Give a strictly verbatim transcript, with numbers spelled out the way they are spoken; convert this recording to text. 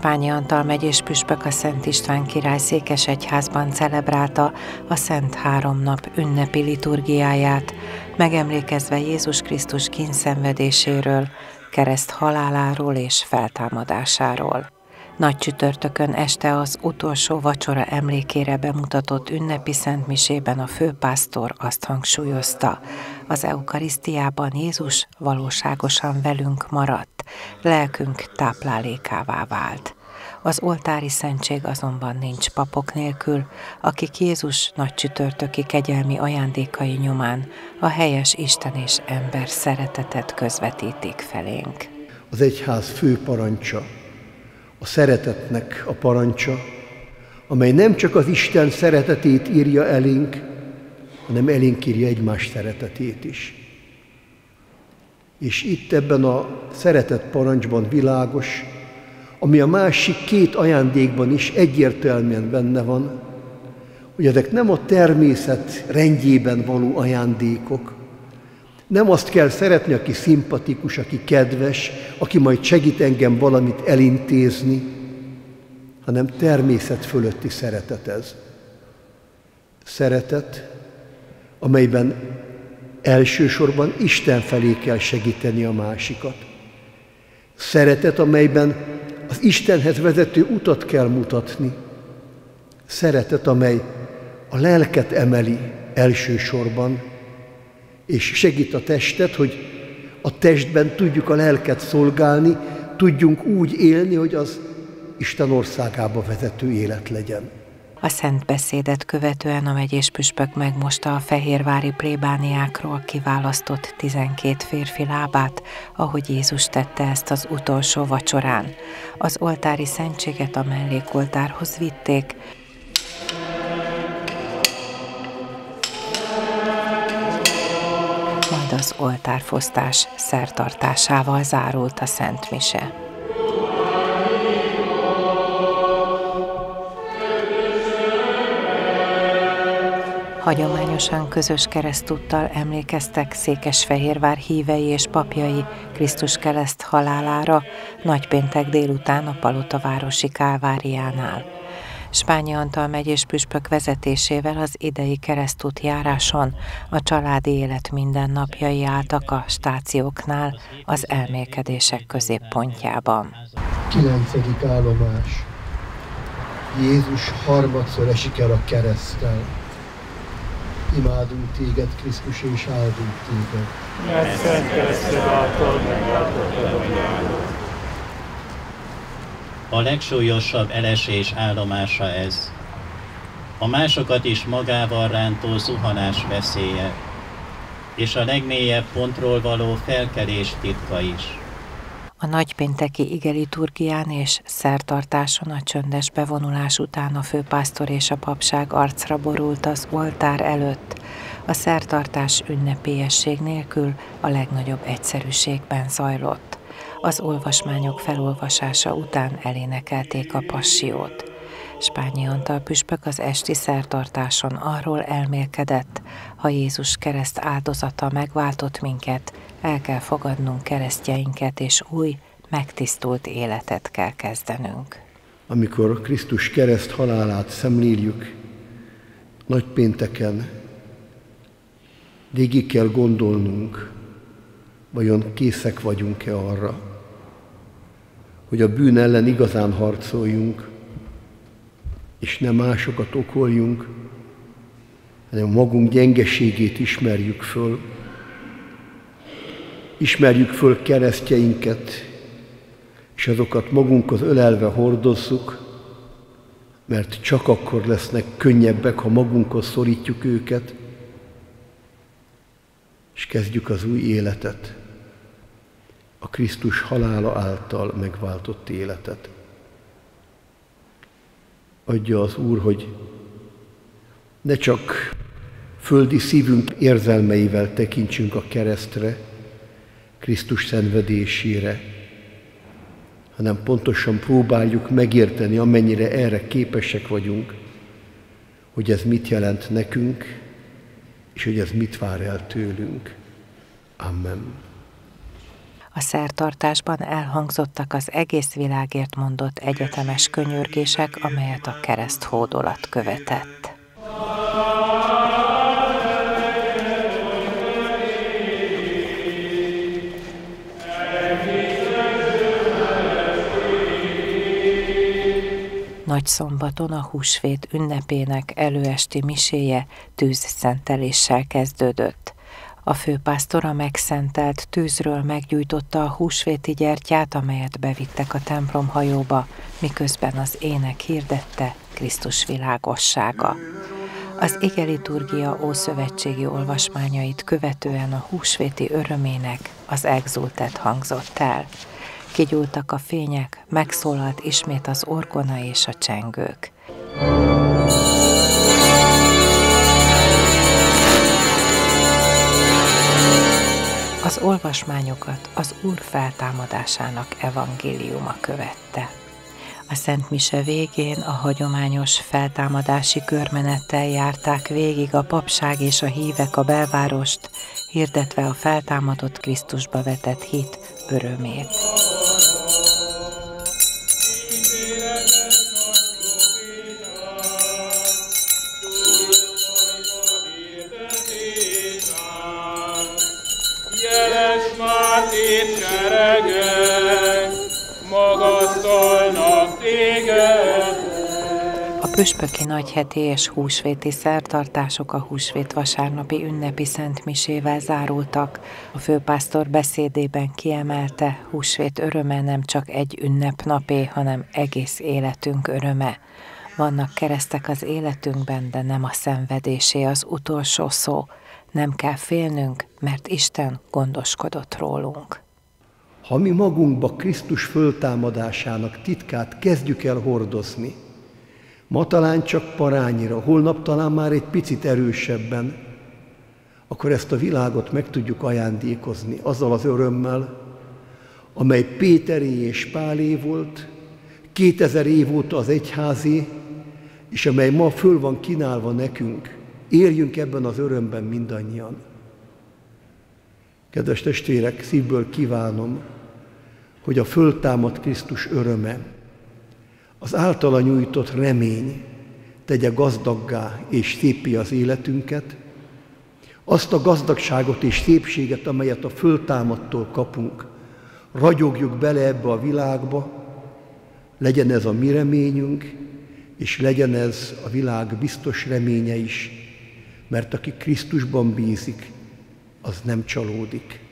Spányi Antal megyés püspök a Szent István király székesegyházban celebrálta a Szent Háromnap ünnepi liturgiáját, megemlékezve Jézus Krisztus kíndszenvedéséről, kereszt haláláról és feltámadásáról. Nagy csütörtökön este az utolsó vacsora emlékére bemutatott ünnepi szentmisében a főpásztor azt hangsúlyozta: az eukarisztiában Jézus valóságosan velünk maradt, lelkünk táplálékává vált. Az oltári szentség azonban nincs papok nélkül, akik Jézus nagy csütörtöki kegyelmi ajándékai nyomán a helyes Isten és ember szeretetet közvetítik felénk. Az egyház fő parancsa a szeretetnek a parancsa, amely nem csak az Isten szeretetét írja elénk, hanem elénk írja egymás szeretetét is. És itt ebben a szeretet parancsban világos, ami a másik két ajándékban is egyértelműen benne van, hogy ezek nem a természet rendjében való ajándékok, nem azt kell szeretni, aki szimpatikus, aki kedves, aki majd segít engem valamit elintézni, hanem természet fölötti szeretet ez. Szeretet, amelyben elsősorban Isten felé kell segíteni a másikat. Szeretet, amelyben az Istenhez vezető utat kell mutatni. Szeretet, amely a lelket emeli elsősorban, és segít a testet, hogy a testben tudjuk a lelket szolgálni, tudjunk úgy élni, hogy az Isten országába vezető élet legyen. A szent beszédet követően a megyés püspök megmosta a fehérvári plébániákról kiválasztott tizenkét férfi lábát, ahogy Jézus tette ezt az utolsó vacsorán. Az oltári szentséget a mellékoltárhoz vitték, majd az oltárfosztás szertartásával zárult a szent mise. Hagyományosan közös keresztúttal emlékeztek Székesfehérvár hívei és papjai Krisztus kereszt halálára nagypéntek délután a Palotavárosi Kálváriánál. Spányi Antal megyés püspök vezetésével az idei keresztút járáson a családi élet mindennapjai álltak a stációknál az elmélkedések középpontjában. Kilencedik állomás. Jézus harmadszor esik el a kereszttel. Imádunk téged, Krisztus, és áldunk téged. Mert szent kereszted által megváltottad a világot. A legsúlyosabb elesés állomása ez. A másokat is magával rántó zuhanás veszélye, és a legmélyebb pontról való felkelés titka is. A nagypénteki igeliturgián és szertartáson a csöndes bevonulás után a főpásztor és a papság arcra borult az oltár előtt. A szertartás ünnepélyesség nélkül a legnagyobb egyszerűségben zajlott. Az olvasmányok felolvasása után elénekelték a passiót. Spányi Antal püspök az esti szertartáson arról elmélkedett: ha Jézus kereszt áldozata megváltott minket, el kell fogadnunk keresztjeinket, és új, megtisztult életet kell kezdenünk. Amikor Krisztus kereszt halálát szemléljük nagypénteken, végig kell gondolnunk, vajon készek vagyunk-e arra, hogy a bűn ellen igazán harcoljunk, és nem másokat okoljunk, hanem magunk gyengeségét ismerjük föl. Ismerjük föl keresztjeinket, és azokat magunkhoz ölelve hordozzuk, mert csak akkor lesznek könnyebbek, ha magunkhoz szorítjuk őket, és kezdjük az új életet, a Krisztus halála által megváltott életet. Adja az Úr, hogy ne csak földi szívünk érzelmeivel tekintsünk a keresztre, Krisztus szenvedésére, hanem pontosan próbáljuk megérteni, amennyire erre képesek vagyunk, hogy ez mit jelent nekünk, és hogy ez mit vár el tőlünk. Amen. A szertartásban elhangzottak az egész világért mondott egyetemes könyörgések, amelyet a kereszt hódolat követett. Nagyszombaton a húsvét ünnepének előesti miséje tűzszenteléssel kezdődött. A főpásztor a megszentelt tűzről meggyújtotta a húsvéti gyertyát, amelyet bevittek a templomhajóba, miközben az ének hirdette Krisztus világossága. Az igeliturgia ószövetségi olvasmányait követően a húsvéti örömének az exultet hangzott el. Kigyúltak a fények, megszólalt ismét az orgona és a csengők. Az olvasmányokat az Úr feltámadásának evangéliuma követte. A Szent Mise végén a hagyományos feltámadási körmenettel járták végig a papság és a hívek a belvárost, hirdetve a feltámadott Krisztusba vetett hit örömét. A püspöki nagyheti és húsvéti szertartások a húsvét vasárnapi ünnepi szentmisével zárultak. A főpásztor beszédében kiemelte, húsvét öröme nem csak egy ünnepnapé, hanem egész életünk öröme. Vannak keresztek az életünkben, de nem a szenvedésé az utolsó szó. Nem kell félnünk, mert Isten gondoskodott rólunk. Ha mi magunkba Krisztus föltámadásának titkát kezdjük el hordozni, ma talán csak parányira, holnap talán már egy picit erősebben, akkor ezt a világot meg tudjuk ajándékozni azzal az örömmel, amely Péteré és Pálé volt, kétezer év óta az egyházé, és amely ma föl van kínálva nekünk. Éljünk ebben az örömben mindannyian. Kedves testvérek, szívből kívánom, hogy a föltámadt Krisztus öröme, az általa nyújtott remény tegye gazdaggá és széppé az életünket, azt a gazdagságot és szépséget, amelyet a föltámadtól kapunk, ragyogjuk bele ebbe a világba, legyen ez a mi reményünk, és legyen ez a világ biztos reménye is, mert aki Krisztusban bízik, az nem csalódik.